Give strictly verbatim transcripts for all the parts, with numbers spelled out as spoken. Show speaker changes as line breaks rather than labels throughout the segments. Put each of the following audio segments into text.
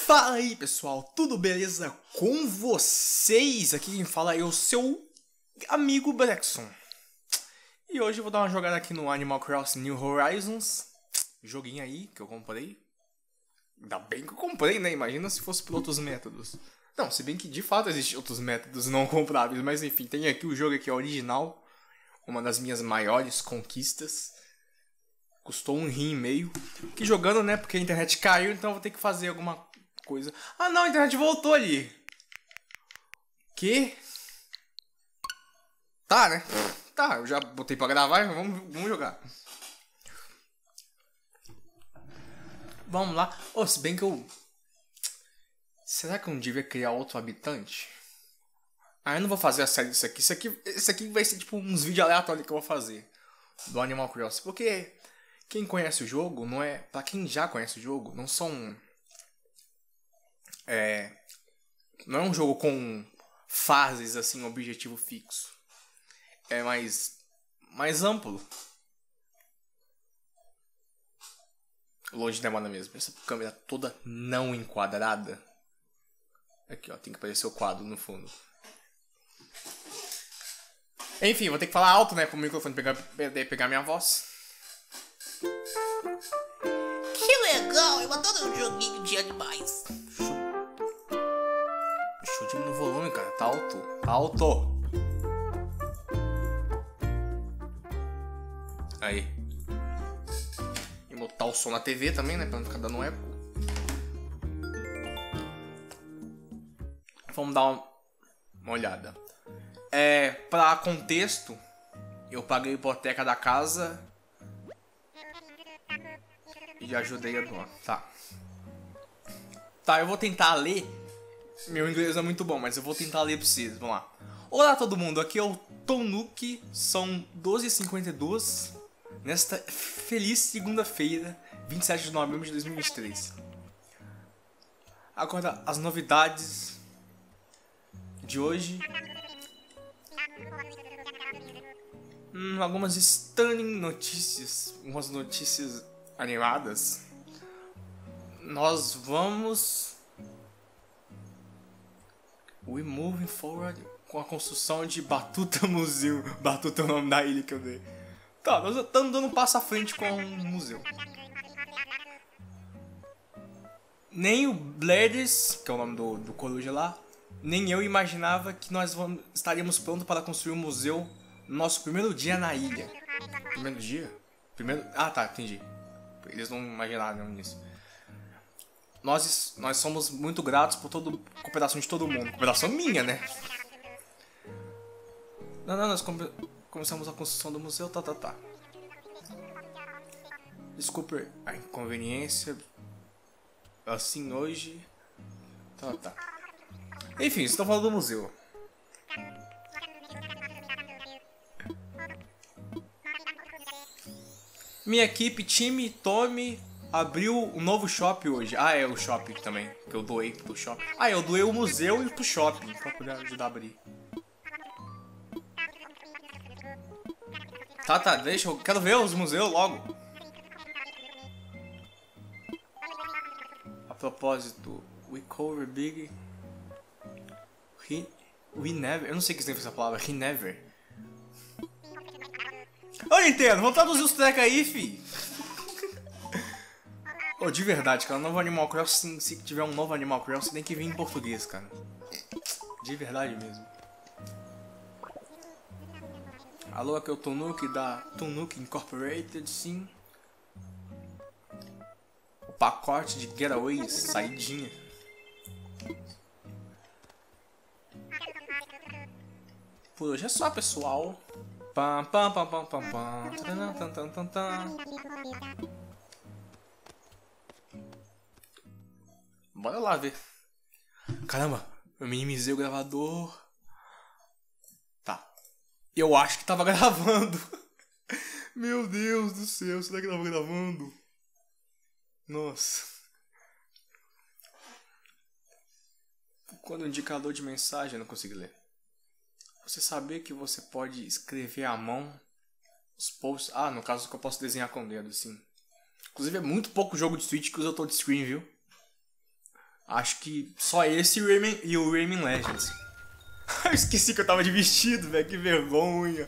Fala aí pessoal, tudo beleza com vocês? Aqui quem fala é o seu amigo Brexon. E hoje eu vou dar uma jogada aqui no Animal Crossing New Horizons. Joguinho aí que eu comprei. Ainda bem que eu comprei, né? Imagina se fosse por outros métodos. Não, se bem que de fato existem outros métodos não compráveis. Mas enfim, tem aqui o jogo aqui original. Uma das minhas maiores conquistas. Custou um rim e meio. Que jogando, né? Porque a internet caiu, então eu vou ter que fazer alguma coisa. Ah não, a internet voltou ali. Que? Tá, né? Tá, eu já botei pra gravar, vamos, vamos jogar. Vamos lá. Oh, se bem que eu... Será que eu não devia criar outro habitante? Ah, eu não vou fazer a série disso aqui. Isso aqui, isso aqui vai ser tipo uns vídeos aleatórios que eu vou fazer. Do Animal Crossing. Porque quem conhece o jogo, não é... Pra quem já conhece o jogo, não são... É... Não é um jogo com fases, assim, objetivo fixo. É mais... Mais amplo. Longe demora mesmo. Essa câmera toda não enquadrada. Aqui, ó. Tem que aparecer o quadro no fundo. Enfim, vou ter que falar alto, né? Pro microfone pegar, pegar minha voz.
Que legal! Eu adoro um joguinho de animais.
Deixa eu diminuir o volume, cara. Tá alto. Tá alto. Aí. E botar o som na T V também, né? Pra não ficar dando eco. Vamos dar uma, uma olhada. É, pra contexto, eu paguei a hipoteca da casa e ajudei a dona. Tá. Tá, eu vou tentar ler. Meu inglês é muito bom, mas eu vou tentar ler pra vocês. Vamos lá. Olá todo mundo, aqui é o Tonuki. São doze e cinquenta e dois. Nesta feliz segunda-feira, vinte e sete de novembro de dois mil e vinte e três. Agora, as novidades de hoje. Hum, algumas stunning notícias. Umas notícias animadas. Nós vamos... We moving forward com a construção de Batuta Museu. Batuta é o nome da ilha que eu dei. Tá, nós estamos dando um passo à frente com o museu. Nem o Bladers, que é o nome do, do coruja lá, nem eu imaginava que nós vamos, estaríamos prontos para construir um museu no nosso primeiro dia na ilha. Primeiro dia? Primeiro... Ah, tá, entendi. Eles não imaginaram nisso. Nós, nós somos muito gratos por toda a cooperação de todo mundo. Cooperação minha, né? Não, não, nós come, começamos a construção do museu, tá, tá, tá. Desculpe a inconveniência. Assim, hoje... Tá, tá. Enfim, vocês estão falando do museu. Minha equipe, time, Tommy, abriu um novo shopping hoje. Ah, é o shopping também, que eu doei pro shopping. Ah, eu doei o museu e pro shopping, pra poder ajudar a abrir. Tá, tá, deixa, eu quero ver os museus logo. A propósito, we cover big... He, we never... Eu não sei o que significa essa palavra, he never. Ô Nintendo, vamos traduzir os trecos aí, fi. Ô, oh, de verdade, cara, novo Animal Crossing, se tiver um novo Animal Crossing, tem que vir em português, cara. De verdade mesmo. Alô, aqui é o Tonuki da Tonuki Incorporated, sim. O pacote de Getaways, saidinha. Por hoje é só, pessoal. Pam, pam, pam, pam, pam, pam. Tan, tan, tan, tan. Bora lá ver. Caramba, eu minimizei o gravador. Tá. Eu acho que tava gravando. Meu Deus do céu, será que tava gravando? Nossa. Quando o indicador de mensagem eu não consegui ler. Você sabia que você pode escrever à mão os posts? Ah, no caso que eu posso desenhar com o dedo, sim. Inclusive é muito pouco jogo de Switch que usa touchscreen, viu? Acho que só esse e o Rayman, e o Rayman Legends. Eu esqueci que eu tava de vestido, velho. Que vergonha.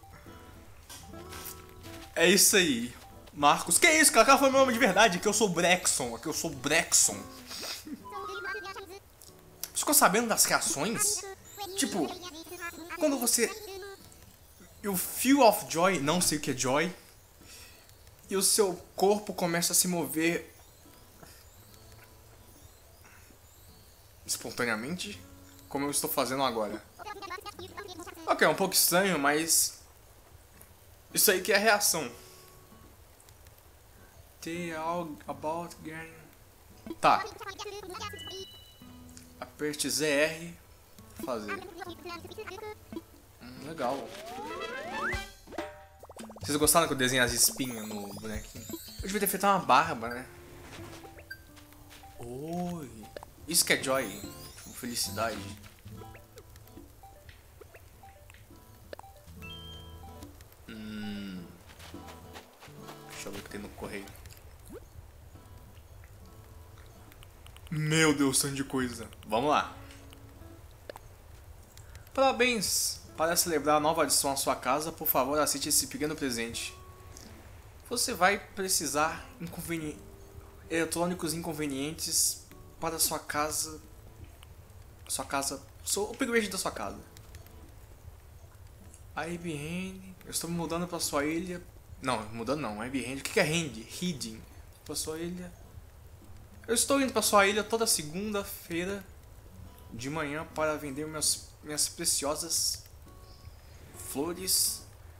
É isso aí. Marcos. Que isso, cara? O cara foi meu nome de verdade. Aqui eu sou o Brexon. Aqui eu sou o Brexon. Você ficou sabendo das reações? Tipo, quando você... o feel of joy, não sei o que é joy, e o seu corpo começa a se mover espontaneamente, como eu estou fazendo agora. Ok, é um pouco estranho, mas isso aí que é a reação. The all about getting... Tá. Aperte Z R pra fazer. Hum, legal. Vocês gostaram que eu desenhei as espinhas no bonequinho? Eu devia ter feito uma barba, né? Oi. Isso que é joy. Tipo, felicidade. Hum. Deixa eu ver o que tem no correio. Meu Deus, tanto de coisa. Vamos lá. Parabéns! Para celebrar a nova adição à sua casa, por favor, aceite esse pequeno presente. Você vai precisar inconveni... eletrônicos inconvenientes para sua casa. Sua casa. O upgrade da sua casa. A I B Hand. Eu estou me mudando para sua ilha. Não, mudando não. A I B Hand. O que é Hand? Hidden. Para sua ilha. Eu estou indo para sua ilha toda segunda-feira de manhã para vender minhas, minhas preciosas flores,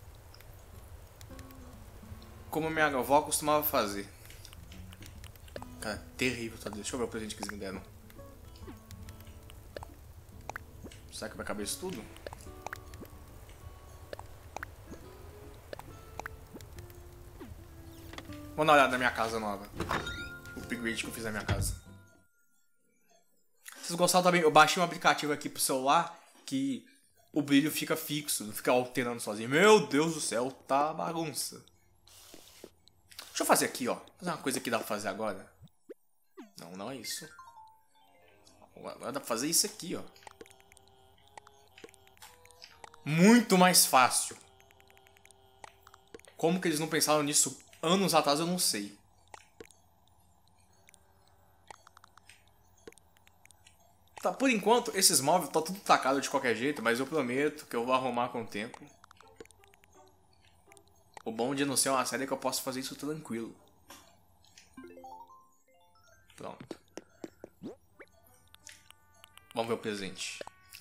como minha avó costumava fazer. Cara, terrível, tá? Deixa eu ver o presente que eles me deram. Será que vai caber isso tudo? Vamos dar uma olhada na minha casa nova. O upgrade que eu fiz na minha casa. Vocês gostaram também? Eu baixei um aplicativo aqui pro celular que o brilho fica fixo, não fica alterando sozinho. Meu Deus do céu, tá bagunça. Deixa eu fazer aqui, ó. Fazer uma coisa que dá pra fazer agora. Não, não é isso. Agora dá pra fazer isso aqui, ó. Muito mais fácil. Como que eles não pensaram nisso anos atrás, eu não sei. Tá, por enquanto, esses móveis tá tudo tacado de qualquer jeito, mas eu prometo que eu vou arrumar com o tempo. O bom de não ser uma série é que eu posso fazer isso tranquilo. Pronto. Vamos ver o presente.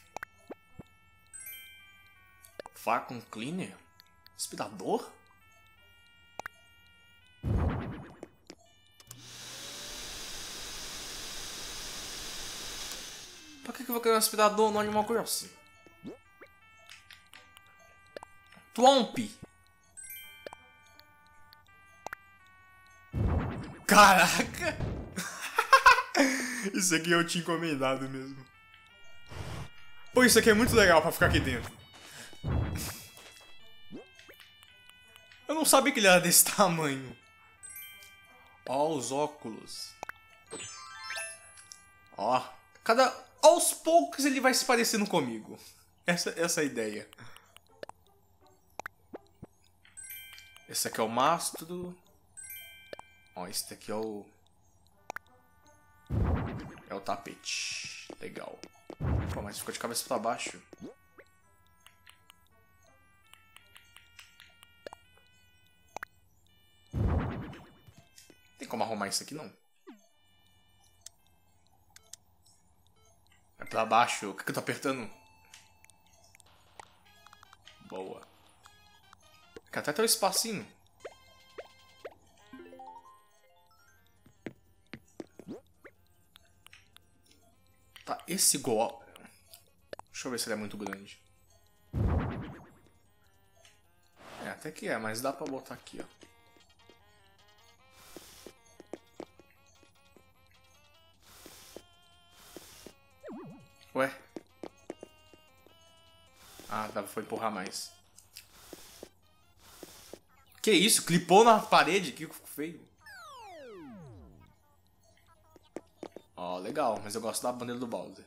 Vacuum cleaner? Aspirador? Pra que eu vou querer um aspirador no Animal Crossing? Twomp! Caraca! Isso aqui eu tinha encomendado mesmo. Pô, isso aqui é muito legal pra ficar aqui dentro. Eu não sabia que ele era desse tamanho. Ó, os óculos. Ó, cada... aos poucos ele vai se parecendo comigo. Essa, essa é a ideia. Esse aqui é o mastro. Ó, esse daqui é o... é o tapete. Legal. Pô, mas ficou de cabeça pra baixo. Tem como arrumar isso aqui, não? É pra baixo. O que, que eu tô apertando? Boa. Aqui até tem um espacinho. Tá, esse golpe... Deixa eu ver se ele é muito grande. É, até que é, mas dá pra botar aqui, ó. Ué? Ah, dá pra empurrar mais. Que isso? Clipou na parede? Que feio. Ó, legal. legal, mas eu gosto da bandeira do Bowser.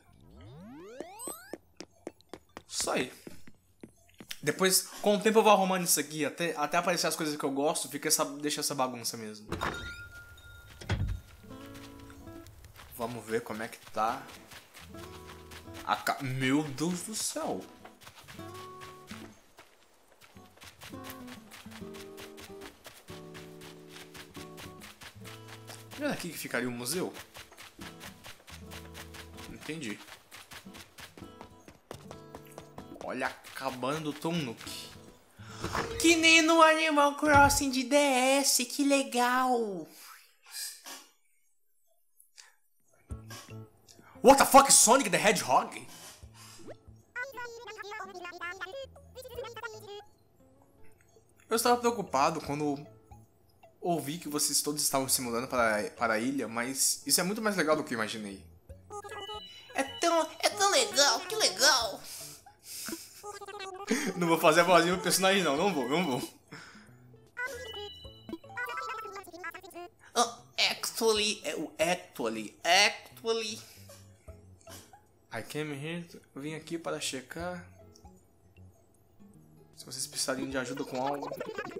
Isso aí. Depois, com o tempo eu vou arrumando isso aqui, até, até aparecer as coisas que eu gosto, fica essa, deixa essa bagunça mesmo. Vamos ver como é que tá. A ca... Meu Deus do céu. Olha aqui que ficaria o museu. Entendi. Olha a cabana do Tom Nook.
Que nem no Animal Crossing de D S, que legal!
What the fuck, Sonic the Hedgehog? Eu estava preocupado quando ouvi que vocês todos estavam se mudando para, para a ilha, mas isso é muito mais legal do que eu imaginei.
É tão, é tão legal, que legal!
Não vou fazer a vozinha do personagem não, não vou, não vou.
Oh, actually, é o actually, actually.
I came here, eu vim aqui para checar se vocês precisariam de ajuda com algo.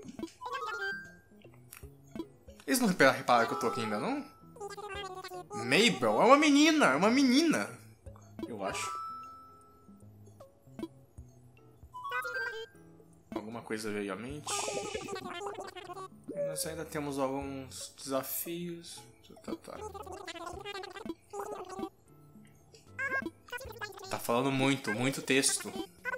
Eles não repararam que eu tô aqui ainda, não? Mabel, é uma menina, é uma menina. Eu acho. Alguma coisa veio à mente. Nós ainda temos alguns desafios. Tá, tá. Tá falando muito, muito texto.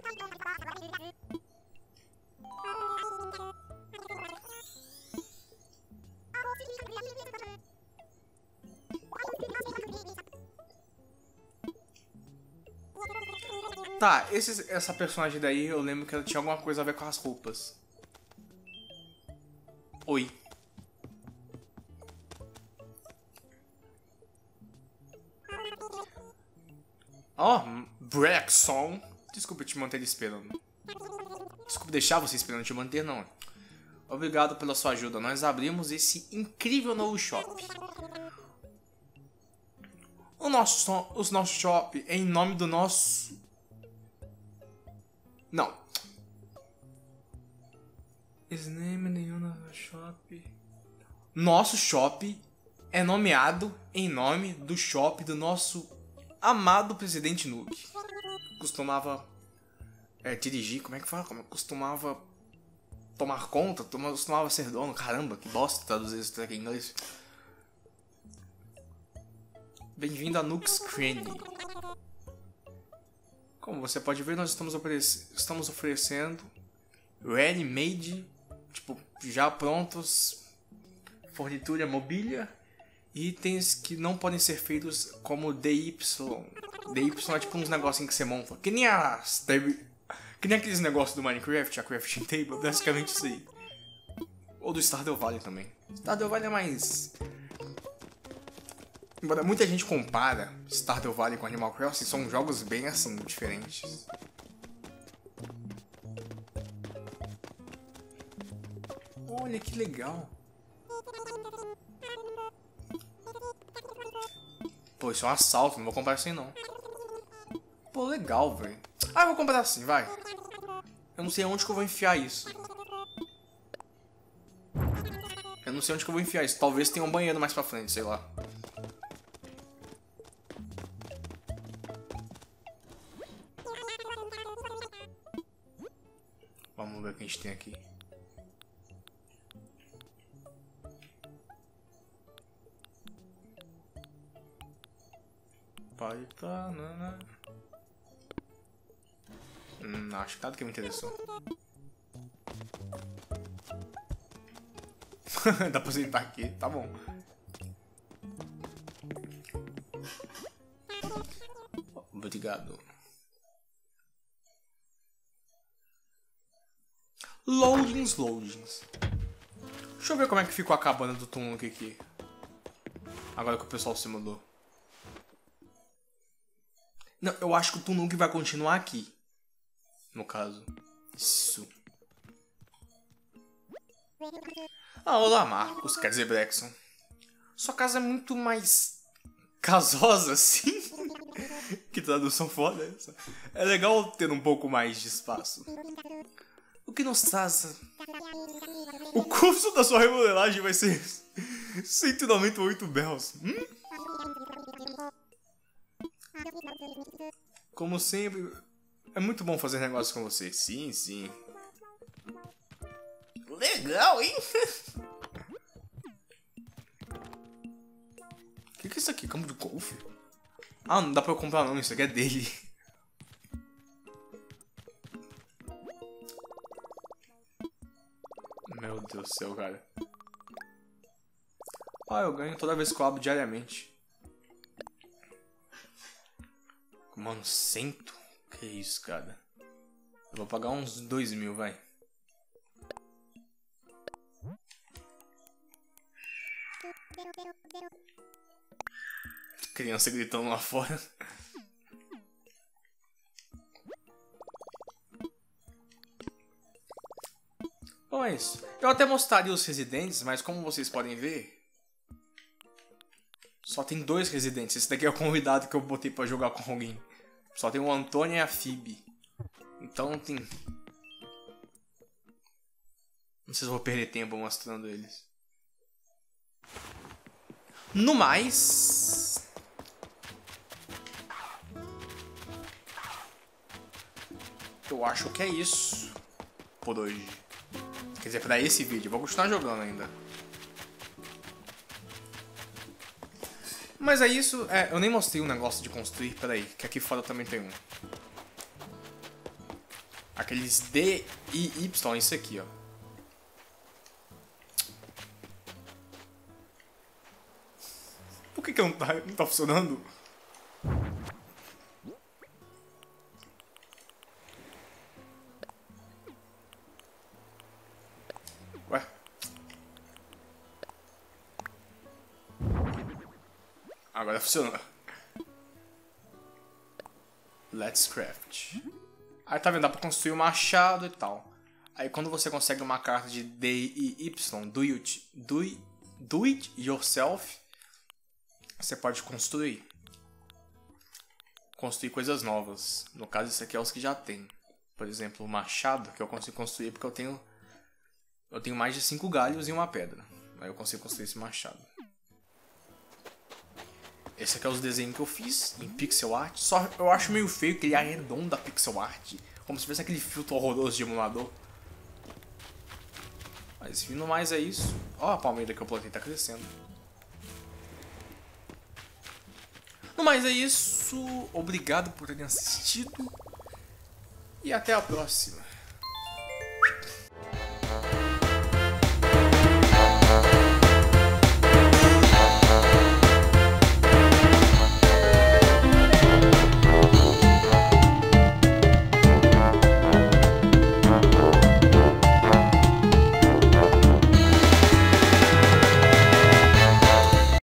Tá, esse, essa personagem daí, eu lembro que ela tinha alguma coisa a ver com as roupas. Oi. Ó, oh, Brexon. Desculpa te manter esperando. Desculpa deixar você esperando, te manter não. Obrigado pela sua ajuda. Nós abrimos esse incrível novo shop. O nosso, o nosso shop é em nome do nosso... Não. His name in the shop. Nosso shop é nomeado em nome do shop do nosso amado presidente Nook. Costumava é, dirigir, como é que fala? Como costumava tomar conta, costumava ser dono. Caramba, que bosta traduzir isso aqui em inglês. Bem-vindo a Nook's Cranny. Como você pode ver, nós estamos, oferec estamos oferecendo ready-made, tipo, já prontos, fornitura, mobília, itens que não podem ser feitos como D Y. D Y é tipo uns negocinhos que você monta, que nem as... que nem aqueles negócios do Minecraft, a crafting table, basicamente isso aí. Ou do Stardew Valley também. Stardew Valley é mais... Embora muita gente compara Stardew Valley com Animal Crossing, são jogos bem assim, diferentes. Olha que legal. Pô, isso é um assalto, não vou comprar assim não. Pô, legal, velho. Ah, eu vou comprar assim, vai. Eu não sei onde que eu vou enfiar isso. Eu não sei onde que eu vou enfiar isso. Talvez tenha um banheiro mais pra frente, sei lá. Vamos ver o que a gente tem aqui. Pode tá, não, não. Hum, acho que nada que me interessou. Dá pra sentar aqui, tá bom. Obrigado. Loadings, loadings. Deixa eu ver como é que ficou a cabana do Tom Nook aqui. Agora que o pessoal se mudou. Não, eu acho que o Tom Nook vai continuar aqui. No caso. Isso. Ah, olá, Marcos. Quer dizer, Brexon. Sua casa é muito mais casosa, assim. Que tradução foda essa. É legal ter um pouco mais de espaço. O que nos traz... O custo da sua remodelagem vai ser cento e noventa e oito bells. Hum? Como sempre, é muito bom fazer negócio com você. Sim, sim.
Legal, hein?
O que, que é isso aqui? Campo de golfe? Ah, não dá pra eu comprar não, isso aqui é dele. Meu Deus do céu, cara. Ah, eu ganho toda vez que eu abro diariamente. Mano, cento? Que isso, cara. Eu vou pagar uns dois mil, vai. Criança gritando lá fora. Bom, é isso. Eu até mostraria os residentes, mas como vocês podem ver, só tem dois residentes. Esse daqui é o convidado que eu botei pra jogar com alguém. Só tem o Antônio e a Phoebe. Então tem... Não sei se eu vou perder tempo mostrando eles. No mais... Eu acho que é isso por hoje. Quer dizer, pra esse vídeo. Eu vou continuar jogando ainda. Mas é isso. É, eu nem mostrei um negócio de construir. Peraí, que aqui fora também tem um. Aqueles D e Y, isso aqui, ó. Por que que não tá, não tá funcionando? Ué? Agora funcionou. Let's craft. Aí tá vendo, dá pra construir um machado e tal. Aí quando você consegue uma carta de D e Y, do it, do, do it yourself, você pode construir. Construir coisas novas. No caso, isso aqui é os que já tem. Por exemplo, o machado, que eu consigo construir porque eu tenho... Eu tenho mais de cinco galhos e uma pedra. Aí eu consigo construir esse machado. Esse aqui é os desenhos que eu fiz em pixel art. Só eu acho meio feio que ele arredonda a pixel art. Como se fosse aquele filtro horroroso de emulador. Mas no mais é isso. Ó, a palmeira que eu plantei tá crescendo. No mais é isso. Obrigado por terem assistido. E até a próxima.